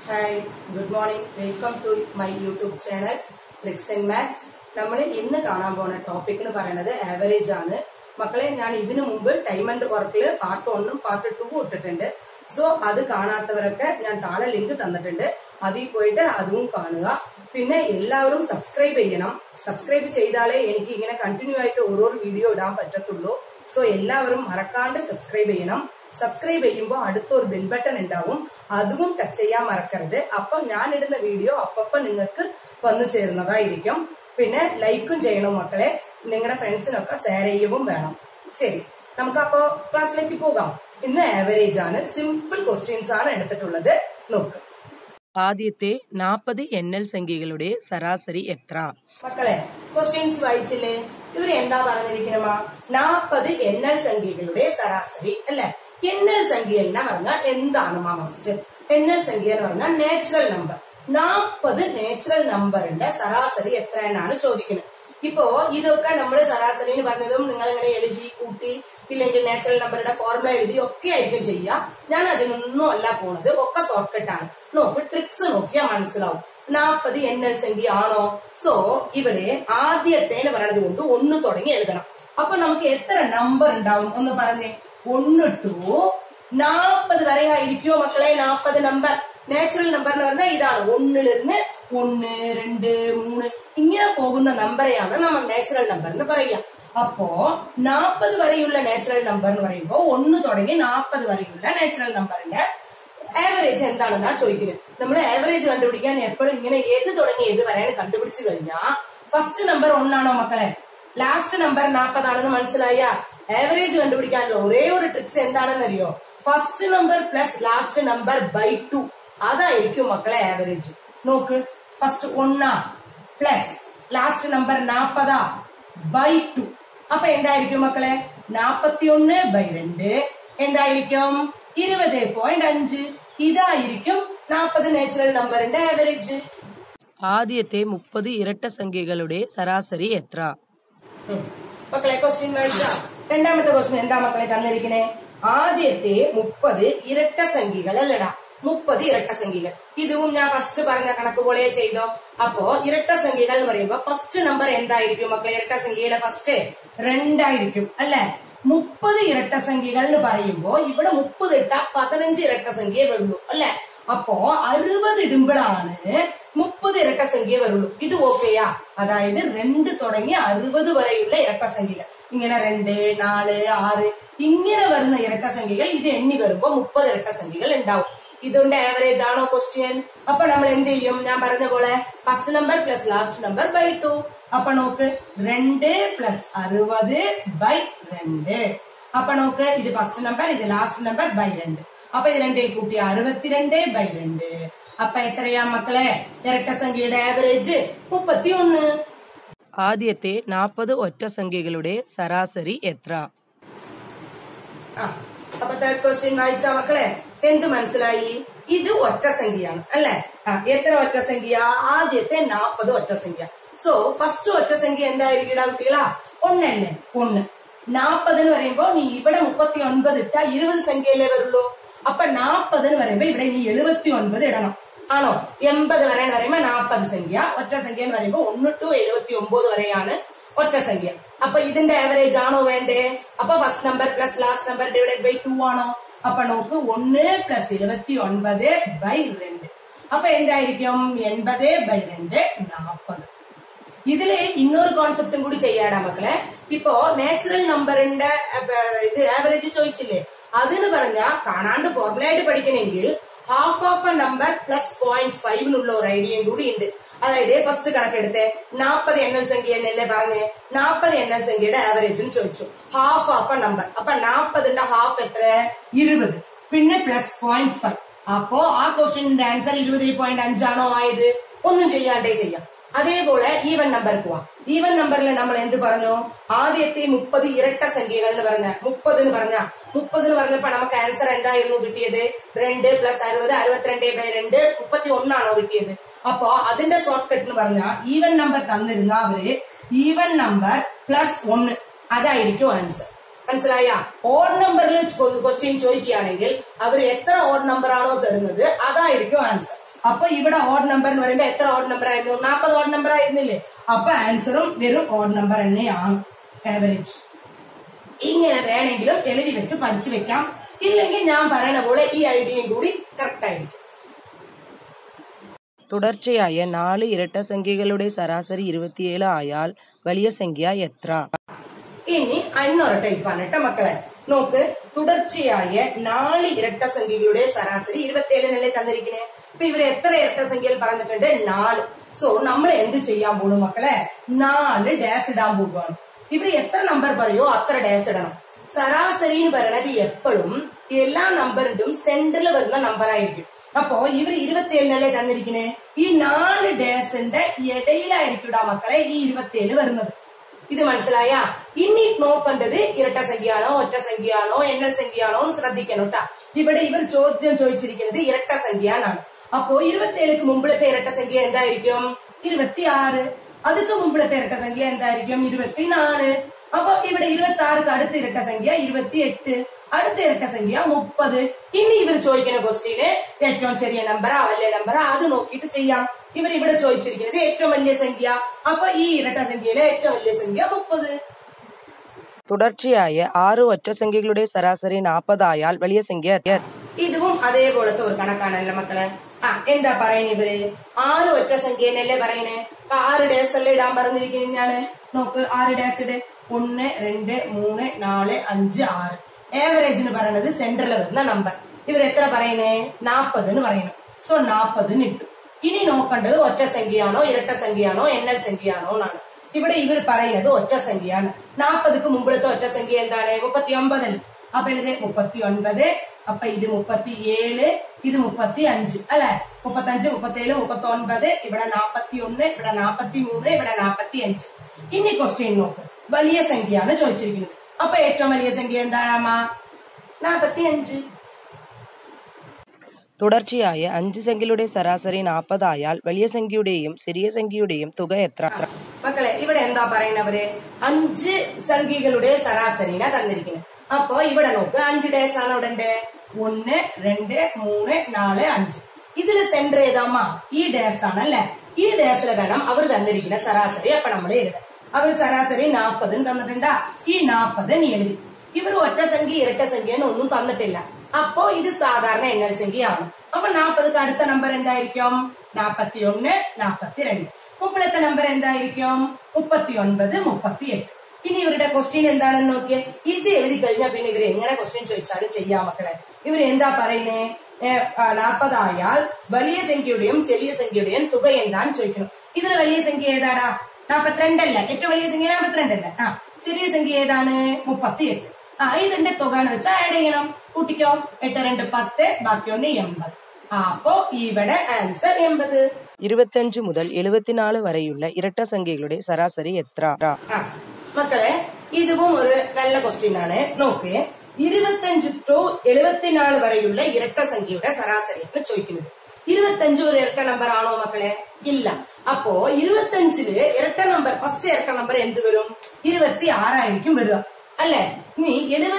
Hi, good morning. Welcome to my YouTube channel Tricks and Maths. നമ്മൾ ഇന്ന് കാണാൻ പോകുന്ന ടോപ്പിക് എന്ന് പറയുന്നത് ആവറേജ് ആണ്. മക്കളെ, ഞാൻ ഇതിനു മുമ്പ് ടൈം ആൻഡ് വർക്കില് പാർട്ട് 1ഉം പാർട്ട് 2ഉം ഇട്ടിട്ടുണ്ട്. സോ അത് കാണാത്തവരൊക്കെ ഞാൻ താഴെ ലിങ്ക് തന്നിട്ടുണ്ട്. അതിൽ പോയിട്ട് അതും കാണുക. പിന്നെ എല്ലാവരും സബ്സ്ക്രൈബ് ചെയ്യണം. സബ്സ്ക്രൈബ് ചെയ്താലേ എനിക്ക് ഇങ്ങനെ കണ്ടിന്യൂ ആയിട്ട് ഓരോ വീഡിയോ ഇടാൻ പറ്റത്തുള്ളൂ. സോ എല്ലാവരും മറക്കാണ്ട് സബ്സ്ക്രൈബ് ചെയ്യണം. സബ്സ്ക്രൈബ് ചെയ്യുമ്പോൾ അടുത്തൊരു ബെൽ ബട്ടൺ ഉണ്ടാവും, അതും ടച്ച് ചെയ്യാൻ മറക്കരുത്. അപ്പൊ ഞാൻ ഇടുന്ന വീഡിയോ അപ്പപ്പം നിങ്ങൾക്ക് വന്നു ചേരുന്നതായിരിക്കും. പിന്നെ ലൈക്കും ചെയ്യണം മക്കളെ, നിങ്ങളുടെ ഫ്രണ്ട്സിനൊക്കെ ഷെയർ ചെയ്യുകയും വേണം. ശരി, നമുക്ക് അപ്പോ ക്ലാസ്സിലേക്ക് പോകാം. ഇന്ന് ആവറേജ് ആണ്, സിമ്പിൾ ക്വസ്റ്റ്യൻസ് ആണ് എടുത്തിട്ടുള്ളത്. നോക്ക്. ആദ്യത്തെ 40 NL സംഖ്യകളുടെ ശരാശരി എത്ര? മക്കളെ, ക്വസ്റ്റ്യൻസ് വായിച്ചില്ലേ? ഇവര് എന്താ പറഞ്ഞിരിക്കണമാ? 40 NL സംഖ്യകളുടെ ശരാശരി അല്ലെ? NL സംഖ്യ എന്ന് പറഞ്ഞാൽ എന്താണ് ഫസ്റ്റ്? NL സംഖ്യ എന്ന് പറഞ്ഞാൽ നാച്ചുറൽ നമ്പർ. 40 നാച്ചുറൽ നമ്പറിന്റെ ശരാശരി എത്ര എന്നാണ് ചോദിക്കുന്നത്. ഇപ്പോ ഇതൊക്കെ നമ്മൾ ശരാശരി എന്ന് പറഞ്ഞതും നിങ്ങൾ ഇങ്ങനെ എഴുതി കൂട്ടി, ഇല്ലെങ്കിൽ നാച്ചുറൽ നമ്പറുടെ ഫോർമുല എഴുതി ഒക്കെ ആയിരിക്കും ചെയ്യുക. ഞാൻ അതിനൊന്നും അല്ല പോണത്, ഒക്കെ ഷോർട്ട് കട്ട് ആണ്. നോക്ക്, ട്രിക്സ് നോക്കിയാൽ മനസ്സിലാവും. 40 NL സംഖ്യ ആണോ? സോ ഇവിടെ ആദ്യത്തെ പറയണത് കൊണ്ട് 1 തുടങ്ങി എഴുതണം. അപ്പൊ നമുക്ക് എത്ര നമ്പർ ഉണ്ടാവും ഒന്ന് പറഞ്ഞേ. 1 to 40 വരെ ആയിരിക്കുമോ മക്കളെ? 40 നമ്പർ നാച്ചുറൽ നമ്പർ എന്ന് പറഞ്ഞാൽ ഇതാണ്. 1 1, 2, 3 ഇങ്ങനെ പോകുന്ന നമ്പറെയാണ് നമ്മൾ നാച്ചുറൽ നമ്പർ എന്ന് പറയുക. അപ്പോ 40 വരെയുള്ള നാച്ചുറൽ നമ്പർ എന്ന് പറയുമ്പോൾ 1 തുടങ്ങി 40 വരെയുള്ള നാച്ചുറൽ നമ്പറിന്റെ ആവറേജ് എന്താണെന്നാ ചോദിക്കുന്നത്. നമ്മൾ ആവറേജ് കണ്ടുപിടിക്കാൻ എപ്പോഴും ഇങ്ങനെ ഏത് തുടങ്ങി ഏത് വരെയാണ് കണ്ടുപിടിച്ചു കഴിഞ്ഞാൽ ഫസ്റ്റ് നമ്പർ 1 ആണോ മക്കളെ? ലാസ്റ്റ് നമ്പർ 40 ആണെന്ന് മനസ്സിലായ? ആവറേജ് കണ്ടുപിടിക്കാനുള്ള ഒരേ ഒരു ട്രിക്സ് എന്താണെന്ന് അറിയോ? First number plus last number by 2, അതായിരിക്കും മക്കളെ ആവറേജ്. നോക്ക്, first 1 plus last number 40 by 2. അപ്പൊ എന്തായിരിക്കും മക്കളെ? 41 ബൈ 2 എന്തായിരിക്കും? 20.5. ഇതായിരിക്കും 40 നാച്ചുറൽ നമ്പറിന്റെ ആവറേജ്. ആദ്യത്തെ 30 ഇരട്ട സംഖ്യകളുടെ ശരാശരി എത്ര? മക്കളെ, ക്വസ്റ്റ്യൻ വായിച്ചാ രണ്ടാമത്തെ ക്വസ്റ്റ്യൻ എന്താ മക്കളെ തന്നിരിക്കണേ? ആദ്യത്തെ 30 ഇരട്ട സംഖ്യകൾ അല്ലടാ, 30 ഇരട്ട സംഖ്യകൾ. ഇതും ഞാൻ ഫസ്റ്റ് പറഞ്ഞ കണക്ക് പോലെ ചെയ്തോ. അപ്പോ ഇരട്ട സംഖ്യകൾ എന്ന് പറയുമ്പോ ഫസ്റ്റ് നമ്പർ എന്തായിരിക്കും മക്കളെ? ഇരട്ട സംഖ്യയുടെ ഫസ്റ്റ് 2 ആയിരിക്കും അല്ലെ? 30 ഇരട്ട സംഖ്യകൾ എന്ന് പറയുമ്പോ ഇവിടെ 30 ഇട്ടാ 15 ഇരട്ട സംഖ്യ വരുള്ളൂ അല്ലെ? അപ്പോ 60 ഇടുമ്പോഴാണ് 30 ഇരട്ട സംഖ്യ വരുള്ളൂ. ഇത് ഓക്കെയാ? അതായത് 2 തുടങ്ങി 60 വരെയുള്ള ഇരട്ട സംഖ്യകൾ, ഇങ്ങനെ 2, 4, 6 ഇങ്ങനെ വരുന്ന ഇരട്ട സംഖ്യകൾ ഇത് എണ്ണി വരുമ്പോ 30 ഇരട്ട സംഖ്യകൾ ഉണ്ടാവും. ഇതിന്റെ ആവറേജ് ആണോ ക്വസ്റ്റ്യൻ? അപ്പൊ നമ്മൾ എന്ത് ചെയ്യും? ഞാൻ പറഞ്ഞ പോലെ first number plus last number by 2. അപ്പൊ നോക്ക്, 2 പ്ലസ് 60 ബൈ 2. അപ്പൊ നോക്ക്, ഇത് ഫസ്റ്റ് നമ്പർ, ഇത് ലാസ്റ്റ് നമ്പർ ബൈ 2. അപ്പൊ ഇത് 2 കൂട്ടി 62 ബൈ 2. അപ്പൊ എത്രയാ മക്കളെ ഇരട്ട സംഖ്യയുടെ ആവറേജ്? 31. ആദ്യത്തെ 40 ഒറ്റ സംഖ്യകളുടെ ശരാശരി എത്ര? അപ്പൊ തേർഡ് ക്വസ്റ്റ്യൻ വായിച്ചാ മക്കളെ എന്ത് മനസ്സിലായി? ഇത് ഒറ്റ സംഖ്യയാണ് അല്ലെ? എത്ര ഒറ്റ സംഖ്യ? ആദ്യത്തെ 40 ഒറ്റ സംഖ്യ. സോ ഫസ്റ്റ് ഒറ്റ സംഖ്യ എന്തായിരിക്കും കുട്ടികളാ? 1 തന്നെ. 1 40 എന്ന് പറയുമ്പോ നീ ഇവിടെ 39 ഇട്ടാ 20 സംഖ്യയല്ലേ വരുള്ളൂ. അപ്പൊ 40 എന്ന് പറയുമ്പോ ഇവിടെ നീ 79 ഇടണം ആണോ? 80 വരെ എന്ന് പറയുമ്പോ 40 സംഖ്യ. ഒറ്റ സംഖ്യ എന്ന് പറയുമ്പോ 1 to 79 വരെയാണ് ഒറ്റ സംഖ്യ. അപ്പൊ ഇതിന്റെ ആവറേജ് ആണോ വേണ്ടേ? അപ്പൊ first number plus last number divide by 2 ആണോ? അപ്പൊ നോക്ക്, 1 പ്ലസ് 79 ബൈ 2. അപ്പൊ എന്തായിരിക്കും? 80 ബൈ 2 40. ഇതില് ഇന്നൊരു കോൺസെപ്റ്റും കൂടി ചെയ്യാടാ മക്കളെ. ഇപ്പോ നാച്ചുറൽ നമ്പറിന്റെ ഇത് ആവറേജ് ചോദിച്ചില്ലേ? അതിന് പറഞ്ഞ കാണാണ്ട് ഫോർമുലയായിട്ട് പഠിക്കണമെങ്കിൽ half of a number plus 0.5 എന്നുള്ള ഒരു ഐഡിയയും കൂടി ഉണ്ട്. അതായത് ഫസ്റ്റ് കണക്കെടുത്തെ 40 NL സംഖ്യ എന്നല്ലേ പറഞ്ഞേ? 40 NL സംഖ്യയുടെ ആവറേജും ചോദിച്ചു. Half of a number. അപ്പൊ 40ന്റെ ഹാഫ് എത്ര? 20. പിന്നെ പ്ലസ് 0.5. അപ്പോ ആ ക്വസ്റ്റ്യന്റെ ആൻസർ 20.5 ആണോ ആയത്? ഒന്നും ചെയ്യാണ്ടേ ചെയ്യാം. അതേപോലെ ഈവൻ നമ്പർ പോവാം. ഈവൻ നമ്പറിൽ നമ്മൾ എന്ത് പറഞ്ഞു? ആദ്യത്തെ 30 ഇരട്ട സംഖ്യകൾ എന്ന് പറഞ്ഞ 30 എന്ന് പറഞ്ഞപ്പോ നമുക്ക് ആൻസർ എന്തായിരുന്നു കിട്ടിയത്? 2 പ്ലസ് 60 62 ബൈ 2 31 ആണോ കിട്ടിയത്? അപ്പോ അതിന്റെ ഷോർട്ട് കട്ട് എന്ന് പറഞ്ഞാൽ ഈവൻ നമ്പർ തന്നിരുന്ന അവര് ഈവൻ നമ്പർ പ്ലസ് 1 അതായിരിക്കും ആൻസർ. മനസ്സിലായ? ഓഡ് നമ്പറിൽ ക്വസ്റ്റ്യൻ ചോദിക്കുകയാണെങ്കിൽ അവർ എത്ര ഓഡ് നമ്പർ ആണോ തരുന്നത് അതായിരിക്കും ആൻസർ. അപ്പൊ ഇവിടെ ഓഡ് നമ്പർ എന്ന് പറയുമ്പോ എത്ര ഓഡ് നമ്പർ ആയിരുന്നു? 40 ഓഡ് നമ്പർ ആയിരുന്നില്ലേ? അപ്പൊ ആൻസറും വെറും ഓഡ് നമ്പർ തന്നെയാണ്. ആവറേജ് ഇങ്ങനെ വേണമെങ്കിലും എഴുതി വെച്ച് പഠിച്ചു വെക്കാം. ഇല്ലെങ്കിൽ ഞാൻ പറയുന്ന പോലെ ഈ ഐഡിയയും കൂടി കറക്റ്റ് ആയിരിക്കും. തുടർച്ചയായ 4 ഇരട്ട സംഖ്യകളുടെ ശരാശരി 27 ആയാൽ വലിയ സംഖ്യ എത്ര? ഇനി അന്നൊരു ടൈപ്പാണ് കേട്ടോ മക്കളെ. നോക്ക്, തുടർച്ചയായ 4 ഇരട്ട സംഖ്യകളുടെ ശരാശരി 27 തന്നിരിക്കണേ. ഇപ്പൊ ഇവര് എത്ര ഇരട്ട സംഖ്യകൾ പറഞ്ഞിട്ടുണ്ട്? 4. സോ നമ്മൾ എന്ത് ചെയ്യാൻ പോകുന്നു മക്കളെ? 4 ഡാഷ് ഇടാൻ പോകുകയാണ്. ഇവര് എത്ര നമ്പർ പറയോ അത്ര ഡാഷ് ഇടണം. ശരാശരി എന്ന് പറയണത് എപ്പോഴും എല്ലാ നമ്പറിന്റെയും സെന്ററിൽ വരുന്ന നമ്പർ ആയിരിക്കും. അപ്പോ ഇവർ 27 തന്നിരിക്കണേ. ഈ 4 ഡാഷിന്റെ ഇടയിലായിരിക്കും ഇടാ മക്കളെ ഈ 27 വരുന്നത്. ഇത് മനസ്സിലായ? ഇനി നോക്കേണ്ടത് ഇരട്ട സംഖ്യയാണോ ഒറ്റ സംഖ്യയാണോ എണ്ണൽ സംഖ്യയാണോ എന്ന് ശ്രദ്ധിക്കണം കേട്ടാ. ഇവിടെ ഇവർ ചോദ്യം ചോദിച്ചിരിക്കുന്നത് ഇരട്ട സംഖ്യയാണ്. അപ്പോ 27ക്ക് മുമ്പിലത്തെ ഇരട്ട സംഖ്യ എന്തായിരിക്കും? 26. അതിക്ക് മുമ്പിലത്തെ ഇരട്ട സംഖ്യ എന്തായിരിക്കും? 24. അപ്പൊ ഇവിടെ 26ക്ക് അടുത്ത ഇരട്ട സംഖ്യ 28, അടുത്ത ഇരട്ട സംഖ്യ 30. ഇനി ഇവർ ചോദിക്കുന്ന ക്വസ്റ്റ്യന് ഏറ്റവും ചെറിയ നമ്പറാ വലിയ നമ്പറാ അത് നോക്കിയിട്ട് ചെയ്യാം. ഇവർ ഇവിടെ ചോദിച്ചിരിക്കുന്നത് ഏറ്റവും വലിയ സംഖ്യ. അപ്പൊ ഈ ഇരട്ട സംഖ്യയിലെ ഏറ്റവും വലിയ സംഖ്യ 30. തുടർച്ചയായ 6 ഒറ്റ സംഖ്യകളുടെ ശരാശരി 40 ആയാൽ വലിയ സംഖ്യ. ഇതും അതേപോലത്തെ ഒരു കണക്കാണല്ലോ മക്കളെ. എന്താ പറയുന്നത് ഇവര്? 6 ഒറ്റ സംഖ്യനല്ലേ പറയണേ. 6 ഡേസ് അല്ലേ ഇടാൻ പറഞ്ഞിരിക്കുന്നതാണ്. നോക്ക്, 6 ഡേസ് ഇട്. 1, 2, 3, 4, 5, 6. ആവറേജിന് പറയണത് സെന്ററിൽ വരുന്ന നമ്പർ. ഇവർ എത്ര പറയുന്നേ? 40 എന്ന് പറയുന്നു. സോ 40 ഇട്ടു. ഇനി നോക്കേണ്ടത് ഒറ്റ സംഖ്യയാണോ ഇരട്ട സംഖ്യയാണോ എണ്ണൽ സംഖ്യയാണോ എന്നാണ്. ഇവിടെ ഇവർ പറയുന്നത് ഒറ്റ സംഖ്യയാണ്. 40ക്ക് മുമ്പിലത്തെ ഒറ്റ സംഖ്യ എന്താണ്? 39. അപ്പൊ ഇത് 39. അപ്പൊ ഇത് 37, ഇത് 35 അല്ലെ? 35, 37, 39. ഇവിടെ 41, ഇവിടെ 43, ഇവിടെ 45. ഇനി ക്വസ്റ്റ്യൻ നോക്ക്, വലിയ സംഖ്യയാണ് ചോദിച്ചിരിക്കുന്നത്. അപ്പൊ ഏറ്റവും വലിയ സംഖ്യ എന്താണ്? 45. തുടർച്ചയായ 5 സംഖ്യകളുടെ ശരാശരി 40 ആയാൽ വലിയ സംഖ്യയുടെയും ചെറിയ സംഖ്യയുടെയും തുക എത്ര? മക്കളെ ഇവിടെ എന്താ പറയുന്നവര്? 5 സംഖ്യകളുടെ ശരാശരിനെ തന്നിരിക്കുന്നത്. അപ്പൊ ഇവിടെ നോക്ക്, 5 ഡേസ് ആണ് ഇവിടെ ഉണ്ട്. 1, 2, 3, 4, 5. ഇതില് സെന്റർ ഏതാമ്മ? ഈ ഡേസ് ആണ് അല്ലെ? ഈ ഡേസിലെ വേണം അവർ തന്നിരിക്കുന്ന ശരാശരി. അപ്പൊ നമ്മൾ എഴുതാം. അവർ ശരാശരി 40 തന്നിട്ടുണ്ടാ. ഈ 40 നീ എഴുതി. ഇവർ ഒറ്റ സംഖ്യ ഇരട്ട സംഖ്യ ഒന്നും തന്നിട്ടില്ല. അപ്പോ ഇത് സാധാരണ എണ്ണൽ സംഖ്യയാണ്. അപ്പൊ 40ക്ക് അടുത്ത നമ്പർ എന്തായിരിക്കും? 41, 42. മുമ്പിലത്തെ നമ്പർ എന്തായിരിക്കും? 39, 38. ഇനി ഇവരുടെ ക്വസ്റ്റ്യൻ എന്താണെന്ന് നോക്കിയേ. ഇത് എഴുതി കഴിഞ്ഞാൽ പിന്നെ ഇവർ എങ്ങനെ ക്വസ്റ്റ്യൻ ചോദിച്ചാലും ചെയ്യാം മക്കളെ. ഇവർ എന്താ പറയുന്നേ? 40 ആയാൽ വലിയ സംഖ്യയുടെയും ചെറിയ സംഖ്യയുടെയും തുക എന്താന്ന് ചോദിക്കണം. ഇതിൽ വലിയ സംഖ്യ ഏതാടാ? 42 അല്ല. ഏറ്റവും വലിയ സംഖ്യ 42 അല്ല. ചെറിയ സംഖ്യ ഏതാണ്? 38. ഇതിന്റെ തുക എന്ന് വെച്ചാൽ ആഡ് ചെയ്യണം. കൂട്ടിക്കോ. 8, 2, 10, ബാക്കി 1, 80. അപ്പോ ഇവിടെ ആൻസർ 80. 25 മുതൽ 74 വരെയുള്ള ഇരട്ട സംഖ്യകളുടെ ശരാശരി എത്ര? മക്കളെ ഇതും ഒരു നല്ല ക്വസ്റ്റ്യൻ ആണ്. നോക്ക്, 25 to 74 വരെയുള്ള ഇരട്ട സംഖ്യയുടെ ശരാശരിയാണ് ചോദിക്കുന്നത്. 25 ഒരു ഇരട്ട നമ്പർ ആണോ മക്കളെ? ഇല്ല. അപ്പോ 25ല് ഇരട്ട നമ്പർ, ഫസ്റ്റ് ഇരട്ട നമ്പർ എന്ത് വരും? 26 ആയിരിക്കും വരിക അല്ലെ? നീ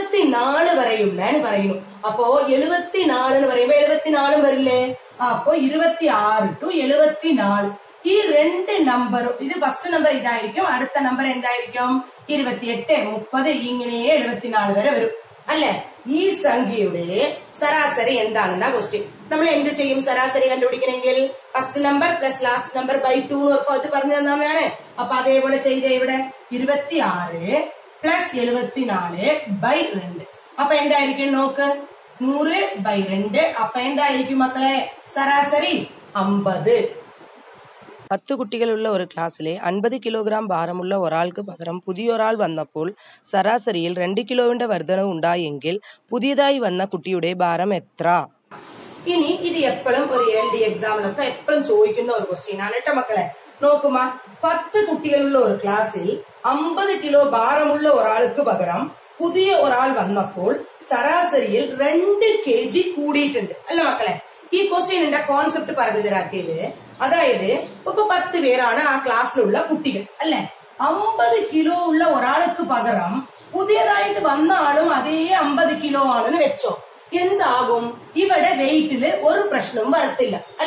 74 വരെയുള്ള പറയുന്നു. അപ്പോ 74 എന്ന് പറയുമ്പോ 74 വരില്ലേ? അപ്പൊ 26 to 74 ഈ 2 നമ്പർ, ഇത് ഫസ്റ്റ് നമ്പർ ഇതായിരിക്കും. അടുത്ത നമ്പർ എന്തായിരിക്കും? 28, 30 ഇങ്ങനെ 74 വരെ വരും അല്ലെ? ഈ സംഖ്യയുടെ ശരാശരി എന്താണെന്നാ ക്വസ്റ്റ്യൻ. നമ്മൾ എന്ത് ചെയ്യും ശരാശരി കണ്ടുപിടിക്കണമെങ്കിൽ? First number plus last number by 2 അത് പറഞ്ഞു തന്നാണ്. അപ്പൊ അതേപോലെ ചെയ്തേ. ഇവിടെ 26 പ്ലസ് 74 ബൈ 2. അപ്പൊ എന്തായിരിക്കും നോക്ക്? 100 ബൈ 2. അപ്പൊ എന്തായിരിക്കും മക്കളെ ശരാശരി? 50. 10 കുട്ടികളുള്ള ഒരു ക്ലാസ്സിലെ 50 കിലോഗ്രാം ഭാരമുള്ള ഒരാൾക്ക് പകരം പുതിയൊരാൾ വന്നപ്പോൾ ശരാശരിയിൽ 2 കിലോയുടെ വർധനവ് ഉണ്ടായെങ്കിൽ പുതിയതായി വന്ന കുട്ടിയുടെ ഭാരം എത്ര? ഇനി ഇത് എപ്പോഴും ഒരു LD എക്സാമിലൊക്കെ എപ്പോഴും ചോദിക്കുന്ന ഒരു ക്വസ്റ്റ്യൻ ആണ് കേട്ടോ മക്കളെ. നോക്കുമാ, 10 കുട്ടികളുള്ള ഒരു ക്ലാസ്സിൽ 50 കിലോ ഭാരമുള്ള ഒരാൾക്ക് പകരം പുതിയ ഒരാൾ വന്നപ്പോൾ ശരാശരിയിൽ 2 kg കൂടിയിട്ടുണ്ട് അല്ല മക്കളെ? ഈ ക്വസ്റ്റ്യനിന്റെ കോൺസെപ്റ്റ് പറഞ്ഞതിരാക്കിയില്, അതായത് ഇപ്പൊ 10 പേരാണ് ആ ക്ലാസ്സിലുള്ള കുട്ടികൾ അല്ലെ? 50 കിലോ ഉള്ള ഒരാൾക്ക് പകരം പുതിയതായിട്ട് വന്ന ആളും അതേ 50 കിലോ ആണെന്ന് വെച്ചോ. എന്താകും? ഇവിടെ വെയിറ്റില് ഒരു പ്രശ്നവും വരത്തില്ല അല്ലെ?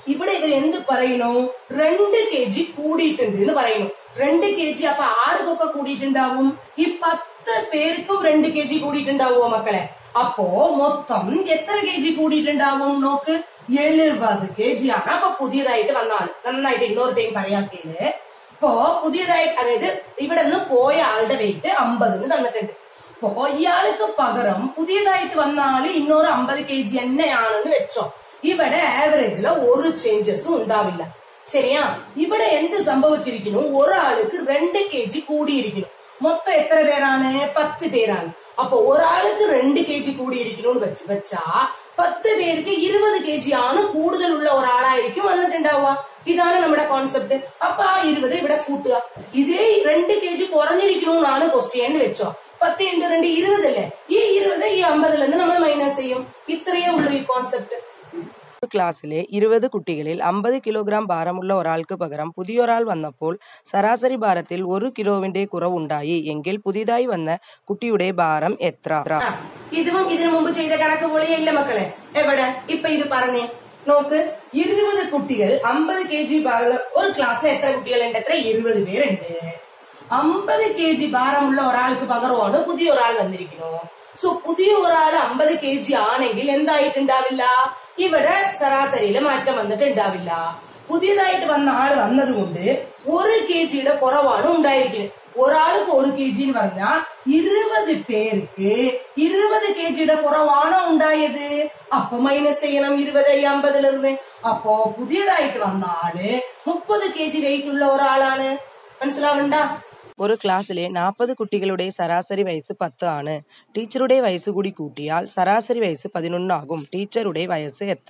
ഇവിടെ ഇവർ എന്ത് പറയുന്നു? 2 kg കൂടിയിട്ടുണ്ട് എന്ന് പറയുന്നു. 2 kg അപ്പൊ ആർക്കൊക്കെ കൂടിയിട്ടുണ്ടാവും? ഈ 10 പേർക്കും 2 kg കൂടിയിട്ടുണ്ടാവുമോ മക്കളെ? അപ്പോ മൊത്തം എത്ര kg കൂടിയിട്ടുണ്ടാവും? നോക്ക്, 70 kg ആണ്. അപ്പൊ പുതിയതായിട്ട് വന്ന ആള്, നന്നായിട്ട് ഇഗ്നോർ ടൈം പറയാത്തതില്, അപ്പോ പുതിയതായിട്ട്, അതായത് ഇവിടെ നിന്ന് പോയ ആളുടെ വെയിറ്റ് 50 തന്നിട്ടുണ്ട്. അപ്പോ ഇയാൾക്ക് പകരം പുതിയതായിട്ട് വന്ന ആള് 250 kg തന്നെയാണെന്ന് വെച്ചോ. ഇവിടെ ആവറേജില് ഒരു ചേഞ്ചസും ഉണ്ടാവില്ല. ശരിയാ? ഇവിടെ എന്ത് സംഭവിച്ചിരിക്കുന്നു? ഒരാൾക്ക് 2 kg കൂടിയിരിക്കുന്നു. മൊത്തം എത്ര പേരാണ്? 10 പേരാണ്. അപ്പൊ ഒരാൾക്ക് 2 kg കൂടിയിരിക്കുന്നു വെച്ചാ 10 പേർക്ക് 20 kg ആണ് കൂടുതലുള്ള ഒരാളായിരിക്കും വന്നിട്ടുണ്ടാവുക. ഇതാണ് നമ്മുടെ കോൺസെപ്റ്റ്. അപ്പൊ ആ 20 ഇവിടെ കൂട്ടുക. ഇതേ 2 kg കുറഞ്ഞിരിക്കുന്നു എന്നാണ് ക്വസ്റ്റ്യൻ വെച്ചോ. 10 × 2 20 അല്ലേ? ഈ 20 ഈ 50 നിന്ന് നമ്മൾ മൈനസ് ചെയ്യും. ഇത്രയേ ഉള്ളൂ ഈ കോൺസെപ്റ്റ്. ക്ലാസ്സിലെ 20 കുട്ടികളിൽ 50 കിലോഗ്രാം ഭാരമുള്ള ഒരാൾക്ക് പകരം പുതിയൊരാൾ വന്നപ്പോൾ ശരാശരി ഭാരത്തിൽ 1 കിലോവിന്റെ കുറവുണ്ടായി എങ്കിൽ പുതിയതായി വന്ന കുട്ടിയുടെ ഭാരം എത്ര? ഇതിനും ഇതിനു മുമ്പ് ചെയ്ത കണക്ക് പോലെയല്ല മക്കളെ. എവിടെ ഇപ്പൊ ഇത് പറഞ്ഞേ നോക്ക്. 20 കുട്ടികൾ 50 kg ഭാരമുള്ള ഒരു ക്ലാസ്സിൽ എത്ര കുട്ടികളുണ്ട്? എത്ര? 20 പേരുണ്ട്. 50 kg ഭാരമുള്ള ഒരാൾക്ക് പകരമാണ് പുതിയ ഒരാൾ വന്നിരിക്കുന്നു. സോ പുതിയ ഒരാൾ 50 kg ആണെങ്കിൽ എന്തായിട്ടുണ്ടാവില്ല? ഇവിടെ ശരാശരിയില് മാറ്റം വന്നിട്ടുണ്ടാവില്ല. പുതിയതായിട്ട് വന്ന ആള് വന്നതുകൊണ്ട് 1 kgയുടെ കുറവാണ് ഉണ്ടായിരിക്കുന്നത്. ഒരാൾക്ക് 1 kg എന്ന് പറഞ്ഞാൽ 20 പേർക്ക് 20 kgയുടെ കുറവാണോ ഉണ്ടായത്? അപ്പൊ മൈനസ് ചെയ്യണം 20 50 നിന്ന്. അപ്പോ പുതിയതായിട്ട് വന്ന ആള് 30 kg വെയിറ്റ് ഉള്ള ഒരാളാണ്. മനസ്സിലാവണ്ട? ഒരു ക്ലാസ്സിലെ 40 കുട്ടികളുടെ ശരാശരി വയസ്സ് 10 ആണ്. ടീച്ചറുടെ വയസ്സ് കൂടി കൂട്ടിയാൽ ശരാശരി വയസ്സ് 11 ആകും. ടീച്ചറുടെ വയസ്സ് എത്ര?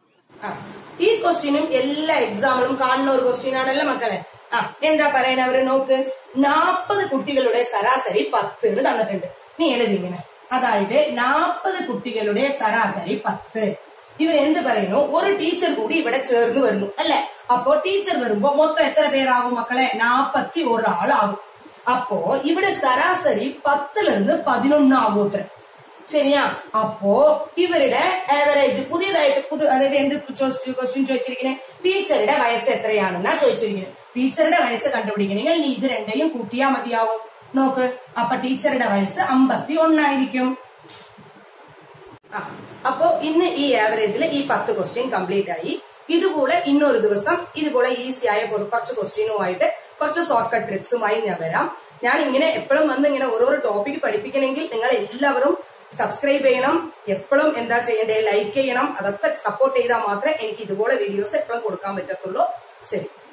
ഈ ക്വസ്റ്റ്യനും എല്ലാ എക്സാമിലും കാണുന്ന ഒരു ക്വസ്റ്റ്യൻ ആണല്ലോ മക്കളെ. എന്താ പറയുന്നത്? അവര് നോക്ക്, 40 കുട്ടികളുടെ ശരാശരി 10 തന്നിട്ടുണ്ട്. നീ എഴുതിങ്ങനെ, അതായത് 40 കുട്ടികളുടെ ശരാശരി 10. ഇവരെന്ത് പറയുന്നു? ഒരു ടീച്ചർ കൂടി ഇവിടെ ചേർന്ന് വരുന്നു അല്ലെ? അപ്പോ ടീച്ചർ വരുമ്പോ മൊത്തം എത്ര പേരാകും മക്കളെ? 41 ആളാകും. അപ്പോ ഇവിടെ ശരാശരി 10 നിന്ന് 11 ആകും അത്ര. ശരിയാ? അപ്പോ ഇവരുടെ ആവറേജ് പുതിയതായിട്ട് അതായത് എന്ത് ക്വസ്റ്റ്യൻ ചോദിച്ചിരിക്കുന്നത്? ടീച്ചറുടെ വയസ്സ് എത്രയാണെന്നാ ചോദിച്ചിരിക്കുന്നത്. ടീച്ചറുടെ വയസ്സ് കണ്ടുപിടിക്കണമെങ്കിൽ നീ ഇത് രണ്ടേയും കൂട്ടിയാ മതിയാവും. നോക്ക്, അപ്പൊ ടീച്ചറുടെ വയസ്സ് 51 ആയിരിക്കും. അപ്പോ ഇന്ന് ഈ ആവറേജില് ഈ 10 ക്വസ്റ്റ്യൻ കംപ്ലീറ്റ് ആയി. ഇതുപോലെ ഇന്നൊരു ദിവസം ഇതുപോലെ ഈസി ആയ കുറച്ച് ക്വസ്റ്റ്യനുമായിട്ട് കുറച്ച് ഷോർട്ട് കട്ട് ട്രിക്സുമായി ഞാൻ വരാം. ഞാൻ ഇങ്ങനെ എപ്പോഴും വന്ന് ഇങ്ങനെ ഓരോരോ ടോപ്പിക് പഠിപ്പിക്കണമെങ്കിൽ നിങ്ങൾ എല്ലാവരും സബ്സ്ക്രൈബ് ചെയ്യണം. എപ്പോഴും എന്താ ചെയ്യേണ്ടത്? ലൈക്ക് ചെയ്യണം. അതൊക്കെ സപ്പോർട്ട് ചെയ്താൽ മാത്രമേ എനിക്ക് ഇതുപോലെ വീഡിയോസ് എപ്പോഴും കൊടുക്കാൻ പറ്റത്തുള്ളൂ. ശരി.